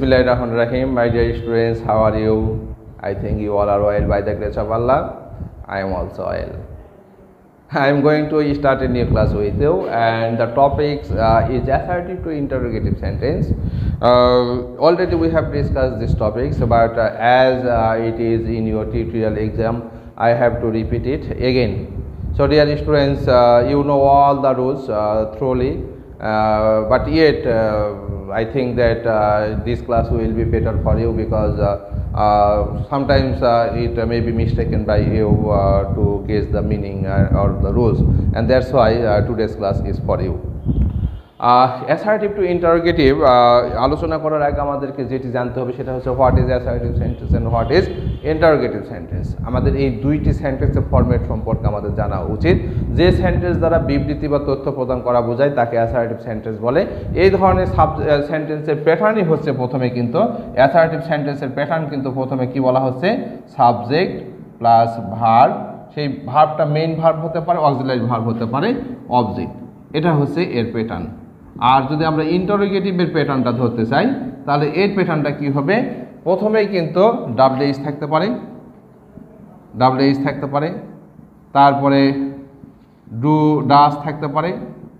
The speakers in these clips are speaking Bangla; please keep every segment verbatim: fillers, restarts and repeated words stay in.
Bismillahirrahmanirrahim. My dear students, how are you? I think you all are well by the grace of Allah. I am also well. I am going to start a new class with you, and the topic uh, is assertive to interrogative sentence. Uh, already we have discussed these topics, but uh, as uh, it is in your tutorial exam, I have to repeat it again. So dear students, uh, you know all the rules uh, thoroughly, uh, but yet uh, I think that uh, this class will be better for you, because uh, uh, sometimes uh, it may be mistaken by you uh, to guess the meaning uh, or the rules, and that's why uh, today's class is for you. Assertive to interrogative আলোচনা করার আগে আমাদেরকে যেটি জানতে হবে সেটা হচ্ছে what is assertive sentence and what is interrogative sentence. আমাদের এই দুইটি সেন্টেন্সের ফরম্যাট সম্পর্কে আমাদের জানা উচিত। যে সেন্টেন্স দ্বারা বিবৃতি বা তথ্য প্রদান করা বোঝায় তাকে অ্যাসার্টিভ সেন্টেন্স বলে। এই ধরনের সাব সেন্টেন্সের প্যাটার্নই হচ্ছে প্রথমে কিন্তু অ্যাসার্টিভ সেন্টেন্সের প্যাটার্ন কিন্তু প্রথমে কি বলা হচ্ছে সাবজেক্ট প্লাস ভার্ব। সেই ভার্বটা মেইন ভার্ব হতে পারে, অক্সিলারি ভার্ব হতে পারে, অবজেক্ট। এটা হচ্ছে এর প্যাটার্ন। আর যদি আমরা ইন্টারোগেটিভের প্যাটার্নটা ধরতে চাই তাহলে এর প্যাটার্নটা কি হবে, প্রথমেই কিন্তু ডাব্লিউএইচ থাকতে পারে, ডাব্লিউএইচ থাকতে পারে, তারপরে ডু ডাস থাকতে পারে,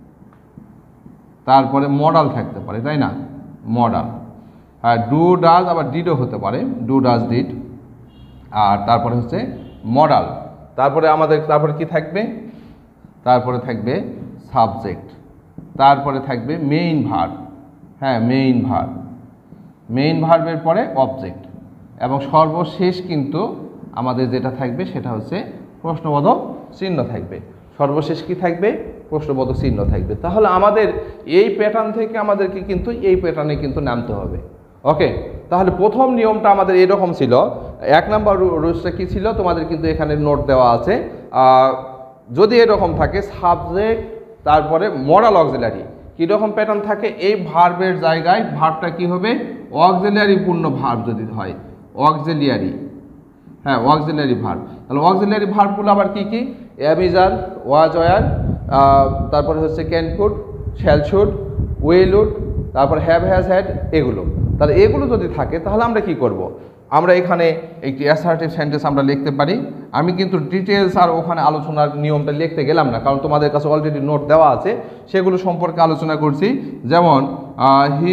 তারপরে মডাল থাকতে পারে, তাই না, মডাল। হ্যাঁ, ডু ডাস আবার ডিডও হতে পারে, ডু ডাস ডিড। আর তারপরে হচ্ছে মডাল। তারপরে আমাদের তারপরে কি থাকবে, তারপরে থাকবে সাবজেক্ট, তারপরে থাকবে মেইন ভার্ব। হ্যাঁ, মেইন ভার্ব, মেইন ভার্বের পরে অবজেক্ট, এবং সর্বশেষ কিন্তু আমাদের যেটা থাকবে সেটা হচ্ছে প্রশ্নবোধক চিহ্ন থাকবে। সর্বশেষ কি থাকবে, প্রশ্নবোধক চিহ্ন থাকবে। তাহলে আমাদের এই প্যাটার্ন থেকে আমাদেরকে কিন্তু এই প্যাটার্নে কিন্তু নামতে হবে। ওকে, তাহলে প্রথম নিয়মটা আমাদের এরকম ছিল। এক নম্বর রুলসটা কি ছিল, তোমাদের কিন্তু এখানে নোট দেওয়া আছে। যদি এরকম থাকে সাবজেক্ট তারপরে মডাল অক্সিলারি, কীরকম প্যাটার্ন থাকে, এই ভার্বের জায়গায় ভার্বটা কি হবে, অক্সিলারি পূর্ণ ভার্ব যদি হয়, অক্সিলিয়ারি। হ্যাঁ, অক্সিলারি ভার্ব। তাহলে অক্সিলারি ভার্বগুলো আবার কি কি, অ্যামিজার, ওয়াজ ওয়ার, তারপরে হচ্ছে can could, shall should, will would, তারপর হ্যাভ হ্যাজ হ্যাড, এগুলো। তাহলে এগুলো যদি থাকে তাহলে আমরা কি করব, আমরা এখানে একটি অ্যাসার্টিভ সেন্টেন্স আমরা লিখতে পারি। আমি কিন্তু ডিটেলস আর ওখানে আলোচনার নিয়মটা লিখতে গেলাম না, কারণ তোমাদের কাছে অলরেডি নোট দেওয়া আছে, সেগুলো সম্পর্কে আলোচনা করছি। যেমন he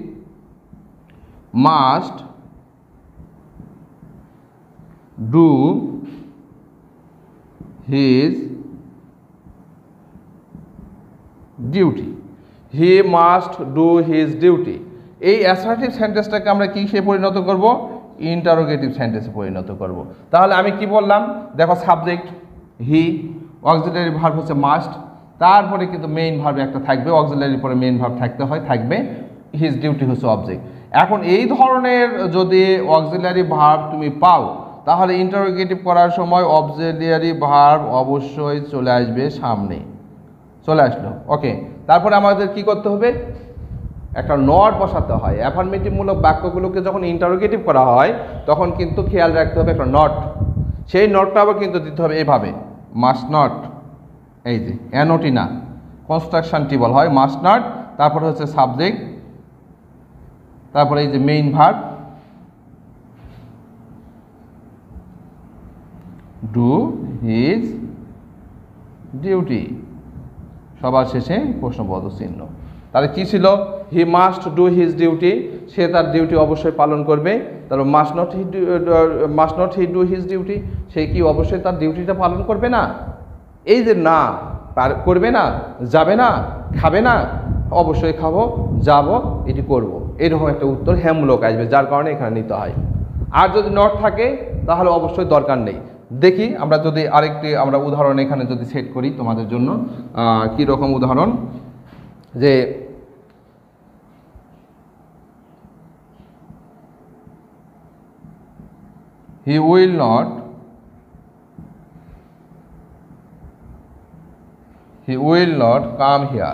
must do his duty, he must do his duty. এই অ্যাসার্টিভ সেন্টেন্সটাকে আমরা কিসে পরিণত করব, ইন্টারোগেটিভ সেন্টেন্সে পরিণত করব। তাহলে আমি কি বললাম, দেখো সাবজেক্ট হি, অক্সিলারি ভার্ব হচ্ছে মাস্ট, তারপরে কিন্তু মেইন ভার্ব একটা থাকবে, অক্সিলারির পরে মেইন ভার্ব থাকতে হয়, থাকবে হিজ ডিউটি হচ্ছে অবজেক্ট। এখন এই ধরনের যদি অক্সিলারি ভার্ব তুমি পাও তাহলে ইন্টারোগেটিভ করার সময় অক্সিলারি ভার্ব অবশ্যই চলে আসবে সামনে, চলে আসলো। ওকে, তারপরে আমাদের কি করতে হবে, একটা নট বসাতে হয়। অ্যাফার্মেটিভমূলক বাক্যগুলোকে যখন ইন্টারোগেটিভ করা হয় তখন কিন্তু খেয়াল রাখতে হবে একটা নট। সেই নটটা আবার কিন্তু দিতে হবে এভাবে, মাস্ট নট, এই যে এনওটি না, কনস্ট্রাকশনটি বলা হয় মাস্ট নট। তারপরে হচ্ছে সাবজেক্ট, তারপরে এই যে main verb, do his duty, সবার শেষে প্রশ্নবোধক চিহ্ন। তাহলে কি ছিল, he must do his duty, সে তার ডিউটি অবশ্যই পালন করবে। তারপর must not he must not he do his duty, সে কি অবশ্যই তার ডিউটিটা পালন করবে না। এই যে না করবে না, যাবে না, খাবে না, অবশ্যই খাবো, যাব, এটি করব, এরকম একটা উত্তর হ্যামূলক আসবে, যার কারণে এখানে নিতে হয়। আর যদি নট থাকে তাহলে অবশ্যই দরকার নেই। দেখি আমরা যদি আরেকটি আমরা উদাহরণ এখানে যদি সেট করি তোমাদের জন্য, কি রকম উদাহরণ, যে he will not he will not come here।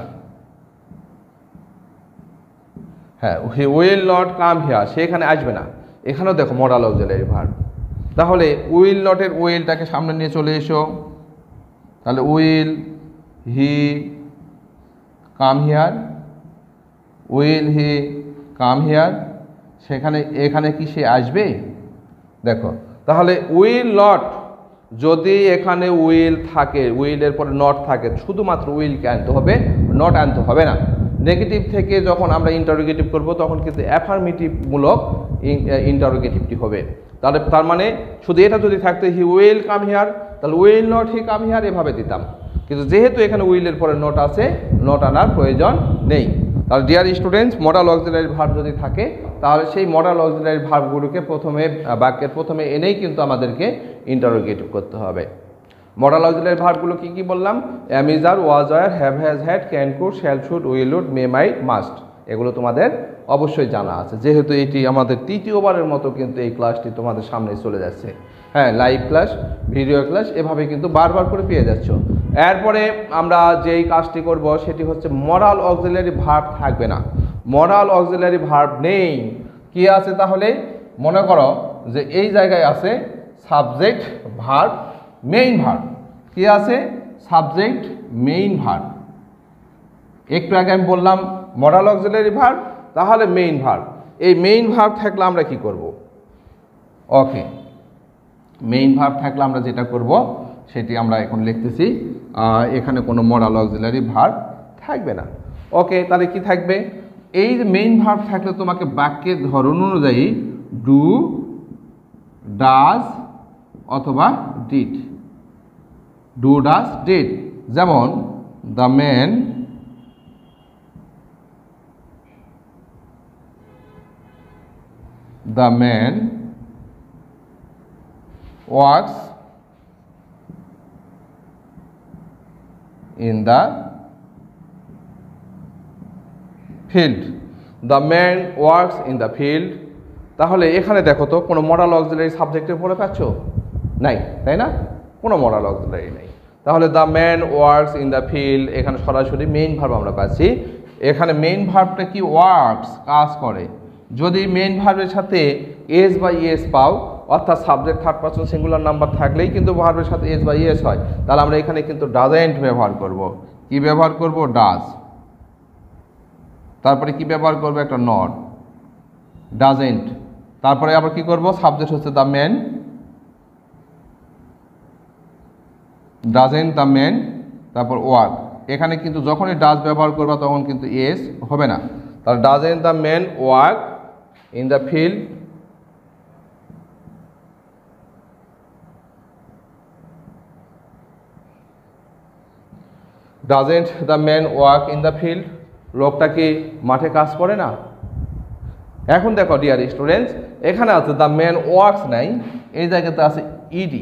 হ্যাঁ, he will not come here, সে এখানে আসবে না। এখানেও দেখো মডাল অক্সিলারি ভার্ব। তাহলে উইল নটের উইলটাকে সামনে নিয়ে চলে এসো, তাহলে will he come here, will he come here, সেখানে এখানে কি সে আসবে? দেখো তাহলে উইল নট, যদি এখানে উইল থাকে, উইলের পরে নট থাকে, শুধুমাত্র উইলকে আনতে হবে, নট আনতে হবে না। নেগেটিভ থেকে যখন আমরা ইন্টারোগেটিভ করব তখন কিন্তু অ্যাফার্মেটিভ মূলক ইন্টারোগেটিভটি হবে। তাহলে তার মানে শুধু এটা যদি থাকতো হি উইল কাম হিয়ার, তাহলে will not he come here এভাবে দিতাম, কিন্তু যেহেতু এখানে উইলের পরে নট আছে, নট আনার প্রয়োজন নেই। তাহলে dear students, modal auxiliary verb যদি থাকে তাহলে সেই মডাল অক্সিলারি ভার্বগুলোকে প্রথমে বাক্যের প্রথমে এনেই কিন্তু আমাদেরকে ইন্টারোগেটিভ করতে হবে। মডাল অক্সিলারি ভার্বগুলো কি কি বললাম? Am, is, are, was, were, have, has, had, can, could, shall, should, will, would, may, might, must, এগুলো তোমাদের অবশ্যই জানা আছে, যেহেতু এটি আমাদের তৃতীয়বারের মতো কিন্তু এই ক্লাসটি তোমাদের সামনে চলে যাচ্ছে। হ্যাঁ, লাইভ ক্লাস, ভিডিও ক্লাস, এভাবে কিন্তু বারবার করে পেয়ে যাচ্ছ। এরপরে আমরা যেই কাজটি করব সেটি হচ্ছে মডাল অক্সিলারি ভার্ব থাকবে না। মডাল অক্সিলারি ভার্ব নেই। কি আছে তাহলে? মনে করো যে এই জায়গায় আছে সাবজেক্ট, ভার্ব, মেইন ভার্ব। কি আছে? Subject, main verb. একটু আগে আমি বললাম মডাল অক্সিলারি ভার্ব, তাহলে মেইন ভার্ব। এই মেইন ভার্ব থাকলে আমরা কি করব? ওকে, মেইন ভার্ব থাকলে আমরা যেটা করব সেটি আমরা এখন লিখতেছি। এখানে কোনো মডাল অক্সিলারি ভার্ব থাকবে না। ওকে, তাহলে কি থাকবে? এই যে মেইন ভার্ব থাকলে তোমাকে বাক্যের ধরন অনুযায়ী do, does did do, does, does, ডিড। যেমন the man the man works in the field, the man works in the field। তাহলে এখানে দেখো তো কোনো মডাল অক্সিলারি সাবজেক্টের পরে পাচ্ছ? নাই, তাই না? কোনো মডাল অক্সিলারি নাই। তাহলে the man works in the field, এখানে সরাসরি মেইন ভার্ব আমরা পাচ্ছি। এখানে মেইন ভার্বটা কি? ওয়ার্কস, কাজ করে। যদি মেইন ভার্বের সাথে এস বা ইএস পাও, অর্থাৎ subject third person singular number থাকলেই কিন্তু ভার্বের সাথে এস বা ইএস হয়, তাহলে আমরা এখানে কিন্তু ডাজেন্ট ব্যবহার করব। কি ব্যবহার করব? ডাজ। তারপরে কি ব্যবহার করব? একটা নট, ডাজেন্ট। তারপরে আবার কি করব? সাবজেক্ট হচ্ছে the man, doesn't the man, তারপর ওয়ার্ক। এখানে কিন্তু যখনই ডাজ ব্যবহার করবা তখন কিন্তু এস হবে না। তাহলে doesn't the man work in the field, doesn't the man work in the field, লোকটা কি মাঠে কাজ করে না? এখন দেখো ডিয়ার স্টুডেন্টস, এখানে আছে দ্য ম্যান ওয়ার্কস নাই, এই জায়গাতে আছে ইডি,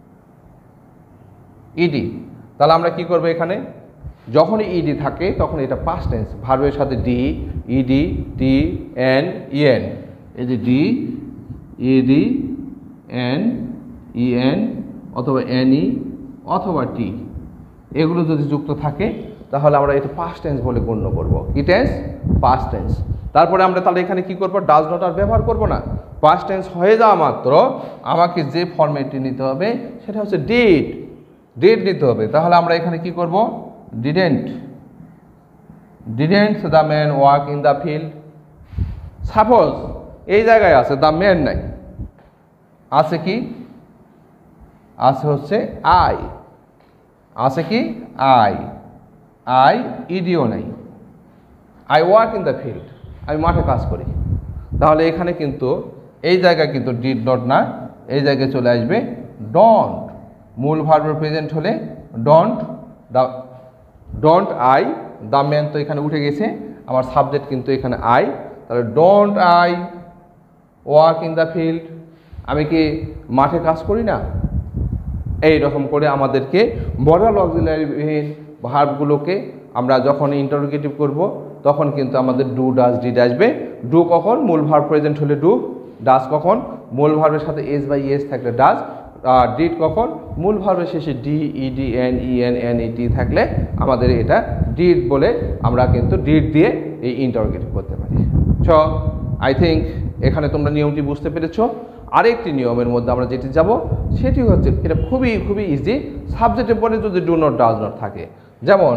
ইডি। তাহলে আমরা কি করব? এখানে যখনই ইডি থাকে তখন এটা পাস্ট টেন্স, ভার্বের সাথে D, E D, T, N, E N. এই যে ডি, ইডি, এন, ইএন অথবা এনই অথবা টি, এগুলো যদি যুক্ত থাকে তাহলে আমরা এটা পাস্ট টেন্স বলে গণ্য করব। কি টেন্স? Past tense. তারপরে আমরা তাহলে এখানে কি করব? ডাজ নট আর ব্যবহার করব না। পাস্ট টেন্স হয়ে যাওয়া মাত্র আমাকে যে ফরম্যাটটি নিতে হবে সেটা হচ্ছে ডিড, ডিড নিতে হবে। তাহলে আমরা এখানে কি করব? Didn't, didn't the man work in the field. Suppose এই জায়গায় আছে দ্য ম্যান নাই, আছে কি? আছে হচ্ছে আই, আছে কি? আই, আই, ইডিও নাই। I work in the field, আমি মাঠে কাজ করি। তাহলে এখানে কিন্তু এই জায়গায় কিন্তু ডিড নট না, এই জায়গায় চলে আসবে ডন্ট। মূল ভার্বের প্রেজেন্ট হলে don't, the don't I, the man তো এখানে উঠে গেছে, আমার সাবজেক্ট কিন্তু এখানে আই। তাহলে don't I work in the field, আমি কি মাঠে কাজ করি না? এই রকম করে আমাদেরকে মডাল অক্সিলারি ভার্বগুলোকে আমরা যখন ইন্টারোগেটিভ করব তখন কিন্তু আমাদের ডু, ডাজ, ডিড আসবে। ডু কখন? মূল ভার্ব প্রেজেন্ট হলে ডু। ডাজ কখন? মূল ভার্বের সাথে এস বা ইএস থাকলে ডাজ। আর ডিড কখন? মূল ভার্বের শেষে D, E D, N, E N, N, E T থাকলে আমাদের এটা ডিড বলে আমরা কিন্তু ডিড দিয়ে এই ইন্টারোগেটিভ করতে পারি। সো আই থিঙ্ক এখানে তোমরা নিয়মটি বুঝতে পেরেছো। আরেকটি নিয়মের মধ্যে আমরা যেটি যাব সেটি হচ্ছে, এটা খুবই খুবই ইজি। সাবজেক্টের পরে যদি ডু নট, ডাজ নট থাকে, যেমন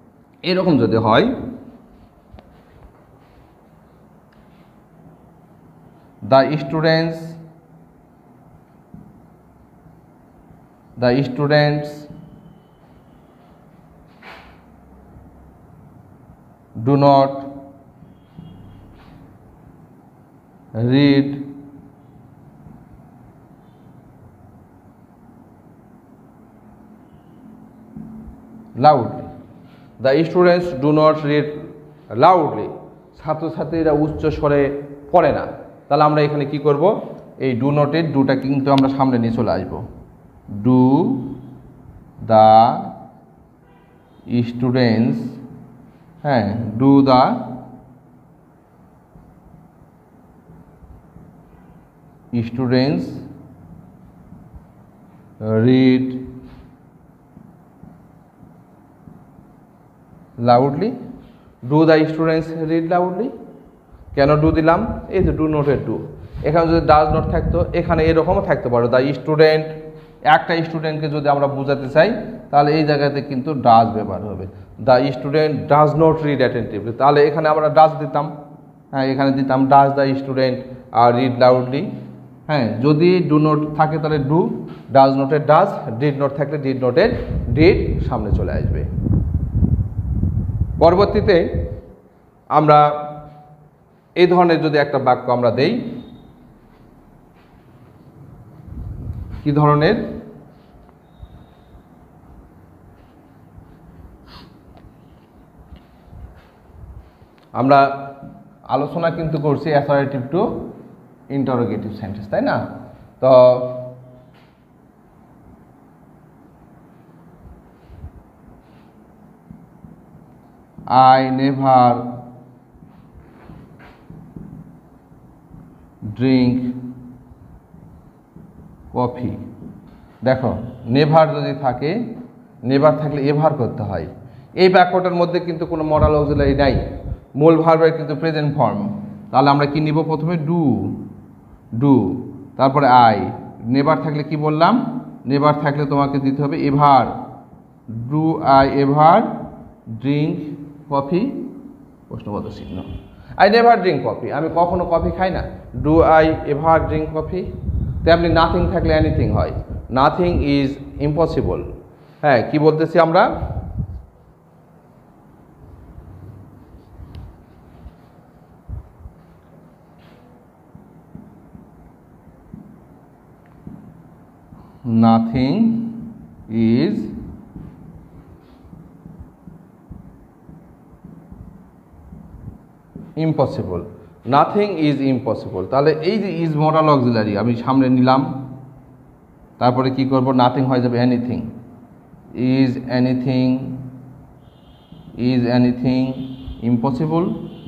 এরকম যদি হয় the students the students do not read loudly. The students do not read loudly. ছাত্রছাত্রীরা উচ্চ স্বরে পড়ে না। তাহলে আমরা এখানে কি করব, এই ডু নটের ডুটা কিন্তু আমরা সামনে নিয়ে চলে আসবো। ডু দ্য স্টুডেন্টস, হ্যাঁ, do the students read loudly. Do the students read loudly. কেন ডু দিলাম? এই যে ডু নোটের ডু, এখানে যদি ডাজ নট থাকতো এখানে এরকমও থাকতে পারো। দ্য স্টুডেন্ট, একটা স্টুডেন্টকে যদি আমরা বোঝাতে চাই তাহলে এই জায়গাতে কিন্তু ডাজ ব্যবহার হবে। The student does not read attentively, তাহলে এখানে আমরা ডাজ দিতাম, হ্যাঁ, এখানে দিতাম ডাজ দ্য স্টুডেন্ট আর রিড লাউডলি। হ্যাঁ, যদি ডু নোট থাকে তাহলে ডু, ডাজ নোটের ডাজ, ডিড নোট থাকলে ডিড নোটের ডিড সামনে চলে আসবে। পরবর্তীতে আমরা এই ধরনের যদি একটা বাক্য আমরা দেই, কি ধরনের? আমরা আলোচনা কিন্তু করছি অ্যাসার্টিভ টু ইন্টারোগেটিভ সেন্টেন্স, তাই না? তো I never drink coffee। দেখো, নেভার যদি থাকে, নেভার থাকলে এভার করতে হয়। এই বাক্যটার মধ্যে কিন্তু কোনো মডাল অক্সিলারি নাই, মূল ভার্বের কিন্তু প্রেজেন্ট ফর্ম। তাহলে আমরা কি নিব? প্রথমে ডু, ডু, তারপরে আই। নেভার থাকলে কি বললাম? নেভার থাকলে তোমাকে দিতে হবে ever. Do I ever drink coffee, প্রশ্নবোধক চিহ্ন। আই নেভার ড্রিঙ্ক কফি, আমি কখনো কফি খাই না। Do I ever drink coffee. তেমনি নাথিং থাকলে এনিথিং হয়। Nothing is impossible. হ্যাঁ, কি বলতেছি আমরা? Nothing is impossible. Nothing is impossible. তাহলে এই যে ইজ মডাল অক্সিলারি আমি সামনে নিলাম, তারপরে কি করব? নাথিং হয়ে যাবে anything. Is anything, is anything impossible.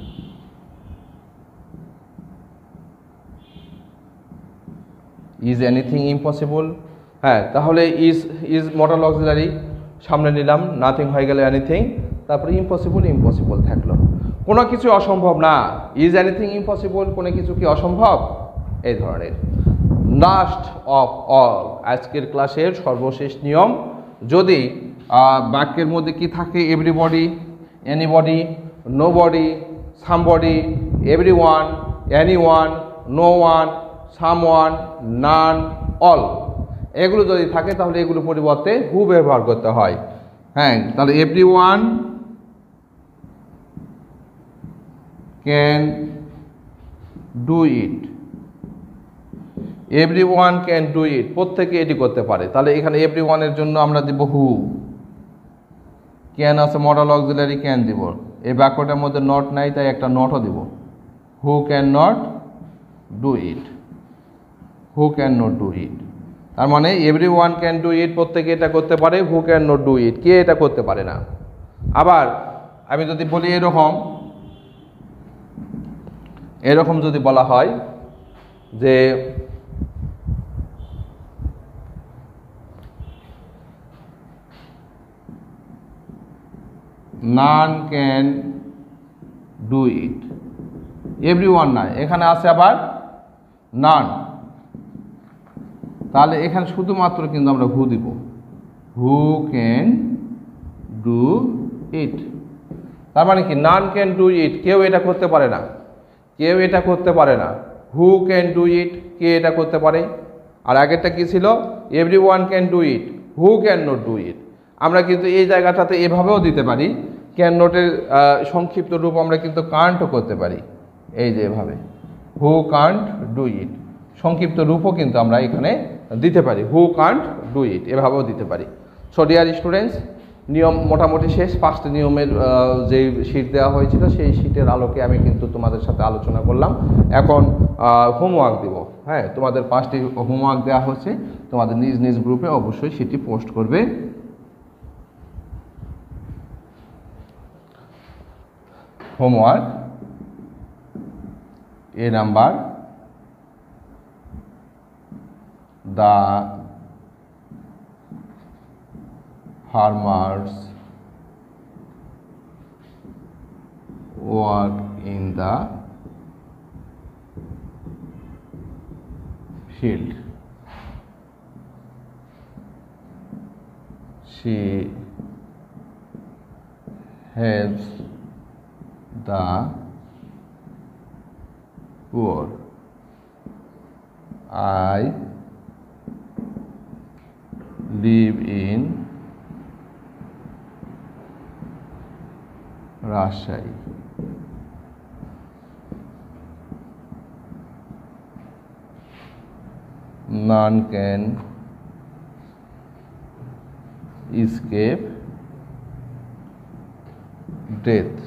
Is anything impossible. হ্যাঁ, তাহলে ইজ ইজ মডাল অক্সিলারি সামনে নিলাম, নাথিং হয়ে গেল এনিথিং, তারপরে ইম্পসিবল, ইম্পসিবল থাকলো। কোনো কিছু অসম্ভব না। ইজ এনিথিং ইম্পসিবল, কোনো কিছু কি অসম্ভব? এই ধরনের। লাস্ট অফ অল, আজকের ক্লাসের সর্বশেষ নিয়ম, যদি বাক্যের মধ্যে কি থাকে? Everybody, anybody, nobody, somebody, everyone, anyone, no one, someone, none, all, এগুলো যদি থাকে তাহলে এগুলো পরিবর্তে হু ব্যবহার করতে হয়। হ্যাঁ, তাহলে everyone can do it, everyone can do it, প্রত্যেকে এটি করতে পারে। তাহলে এখানে এভরিওয়ানের জন্য আমরা দিব হু। ক্যান আছে মডাল অক্সিলারি, ক্যান দিব। এই বাক্যটার মধ্যে নট নাই, তাই একটা নটও দিব। Who can not do it, who can not do it. তার মানে এভরিওয়ান ক্যান ডু ইট, প্রত্যেকে এটা করতে পারে। Who can not do it, কে এটা করতে পারে না। আবার আমি যদি বলি এরকম, এরকম যদি বলা হয় যে none can do it, everyone নাই, এখানে আছে আবার নান, তাহলে এখানে শুধুমাত্র কিন্তু আমরা হু দিব। হু ক্যান ডু ইট, তার মানে কি? নান ক্যান ডু ইট, কেউ এটা করতে পারে না, কেউ এটা করতে পারে না। হু ক্যান ডু ইট, কে এটা করতে পারে। আর আগেরটা কি ছিল, every one can do it, who can not do it. আমরা কিন্তু এই জায়গাটাতে এভাবেও দিতে পারি, ক্যান নটের সংক্ষিপ্ত রূপ আমরা কিন্তু কান্টও করতে পারি, এই যে এভাবে, হু কান্ট ডু ইট, সংক্ষিপ্ত রূপও কিন্তু আমরা এখানে দিতে পারি, হু কান্ট ডু ইট, এভাবেও দিতে পারি। সো ডিয়ার স্টুডেন্টস, নিয়ম মোটামুটি শেষ। পাঁচটি নিয়মের যে শীট দেওয়া হয়েছিল সেই শীটের আলোকে আমি কিন্তু তোমাদের সাথে আলোচনা করলাম। এখন হোমওয়ার্ক দিব। হ্যাঁ, তোমাদের পাঁচটি হোমওয়ার্ক দেওয়া হচ্ছে, তোমাদের নিজ নিজ গ্রুপে অবশ্যই সেটি পোস্ট করবে। Homework A number, the farmers work in the field. She helps the poor. I live in Rajshahi. None can escape death.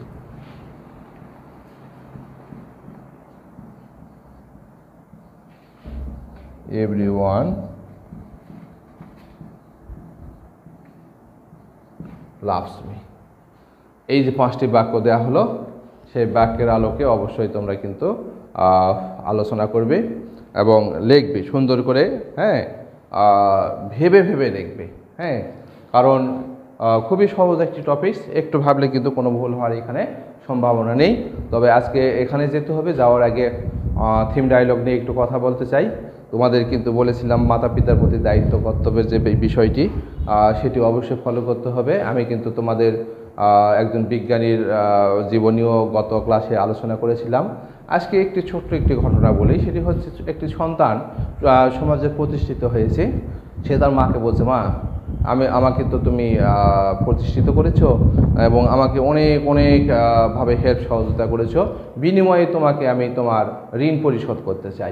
Everyone loves me. এই যে পাঁচটি বাক্য দেয়া হলো, সেই বাক্যের আলোকে অবশ্যই তোমরা কিন্তু আলোচনা করবে এবং লিখবে সুন্দর করে। হ্যাঁ, ভেবে ভেবে লিখবে। হ্যাঁ, কারণ খুবই সহজ একটি টপিকস, একটু ভাবলে কিন্তু কোনো ভুল হওয়ার এখানে সম্ভাবনা নেই। তবে আজকে এখানে যেতে হবে, যাওয়ার আগে থিম ডায়লগ নিয়ে একটু কথা বলতে চাই। তোমাদের কিন্তু বলেছিলাম মাতা পিতার প্রতি দায়িত্ব কর্তব্যের যে বিষয়টি, সেটি অবশ্যই ফলো করতে হবে। আমি কিন্তু তোমাদের একজন বিজ্ঞানীর জীবনীও গত ক্লাসে আলোচনা করেছিলাম। আজকে একটি ছোট্ট একটি ঘটনা বলি। সেটি হচ্ছে, একটি সন্তান সমাজে প্রতিষ্ঠিত হয়েছে। সে তার মাকে বলছে, মা আমি আমাকে তো তুমি প্রতিষ্ঠিত করেছো এবং আমাকে অনেক অনেক ভাবে হেল্প সহযোগিতা করেছো, বিনিময়ে তোমাকে আমি তোমার ঋণ পরিশোধ করতে চাই।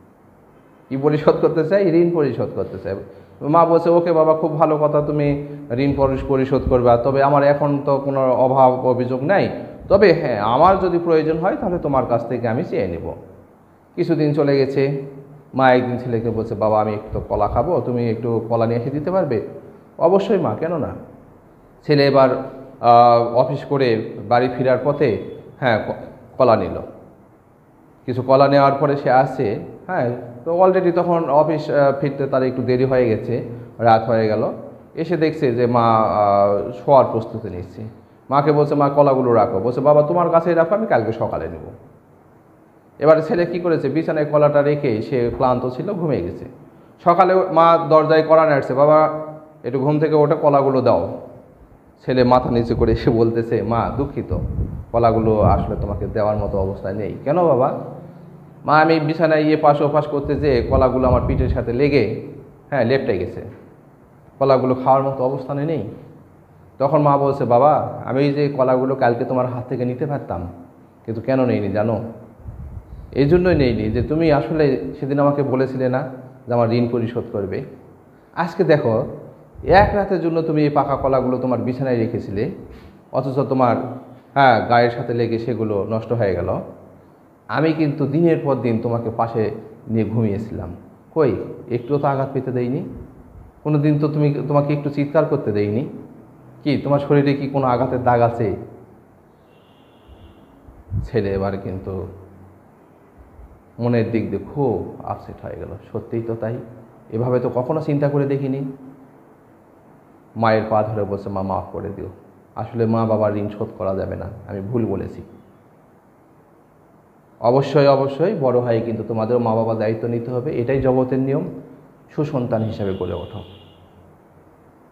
কি পরিশোধ করতে চাই? ঋণ পরিশোধ করতে চাই। মা বলছে, ওকে বাবা, খুব ভালো কথা, তুমি ঋণ পরিশোধ করবে, তবে আমার এখন তো কোনো অভাব অভিযোগ নাই, তবে হ্যাঁ, আমার যদি প্রয়োজন হয় তাহলে তোমার কাছ থেকে আমি চেয়ে নেব। কিছুদিন চলে গেছে। মা একদিন ছেলেকে বলছে, বাবা আমি একটু কলা খাবো, তুমি একটু কলা নিয়ে এসে দিতে পারবে? অবশ্যই মা, কেন না। ছেলে এবার অফিস করে বাড়ি ফেরার পথে হ্যাঁ কলা নিল। কিছু কলা নেওয়ার পরে সে আসছে। হ্যাঁ, তো অলরেডি তখন অফিস ফিরতে তার একটু দেরি হয়ে গেছে, রাত হয়ে গেল। এসে দেখছে যে মা শোয়ার প্রস্তুতি নিচ্ছে। মাকে বলছে, মা কলাগুলো রাখো। বলছে, বাবা তোমার কাছেই রাখো, আমি কালকে সকালে নেব। এবারে ছেলে কি করেছে, বিছানায় কলাটা রেখে সে ক্লান্ত ছিল, ঘুমিয়ে গেছে। সকালে মা দরজায় কলা নাড়ছে, বাবা একটু ঘুম থেকে ওঠে, কলাগুলো দাও। ছেলে মাথা নিচু করে এসে বলতেছে, মা দুঃখিত, কলাগুলো আসলে তোমাকে দেওয়ার মতো অবস্থায় নেই। কেন বাবা? মা আমি বিছানায় ইয়ে পাশ ওপাশ করতে যেয়ে কলাগুলো আমার পিঠের সাথে লেগে হ্যাঁ লেপটে গেছে, কলাগুলো খাওয়ার মতো অবস্থানে নেই। তখন মা বলছে, বাবা আমি যে কলাগুলো কালকে তোমার হাত থেকে নিতে পারতাম, কিন্তু কেন নেইনি জানো? এই জন্যই নেইনি যে তুমি আসলে সেদিন আমাকে বলেছিলে না যে আমার ঋণ পরিশোধ করবে। আজকে দেখো, এক রাতের জন্য তুমি এই পাকা কলাগুলো তোমার বিছানায় রেখেছিলে, অথচ তোমার হ্যাঁ গায়ের সাথে লেগে সেগুলো নষ্ট হয়ে গেল। আমি কিন্তু দিনের পর দিন তোমাকে পাশে নিয়ে ঘুমিয়েছিলাম, কই একটুও তো আঘাত পেতে দেইনি, কোনো দিন তো তুমি তোমাকে একটু চিৎকার করতে দেইনি। কি তোমার শরীরে কি কোনো আঘাতের দাগ আছে? ছেলে এবার কিন্তু মনের দিক দিয়ে খুব আপসেট হয়ে গেল। সত্যিই তো তাই, এভাবে তো কখনো চিন্তা করে দেখিনি। মায়ের পা ধরে বসে, মা মাফ করে দিও, আসলে মা বাবার ঋণ শোধ করা যাবে না, আমি ভুল বলেছি। অবশ্যই অবশ্যই বড় হয় কিন্তু তোমাদেরও মা বাবার দায়িত্ব নিতে হবে, এটাই জগতের নিয়ম। সুসন্তান হিসেবে গড়ে ওঠো,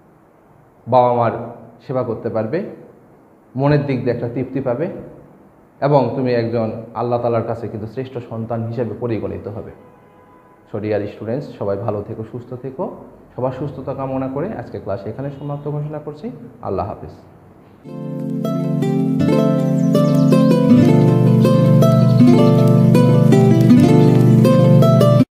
বাবা মার সেবা করতে পারবে, মনের দিক দিয়ে একটা তৃপ্তি পাবে, এবং তুমি একজন আল্লাহ তাআলার কাছে কিন্তু শ্রেষ্ঠ সন্তান হিসেবে পরিগণিত হবে। সো ডিয়ার স্টুডেন্টস, সবাই ভালো থেকো, সুস্থ থেকো। সবার সুস্থতা কামনা করে আজকে ক্লাস এখানে সমাপ্ত ঘোষণা করছি। আল্লাহ হাফিজ।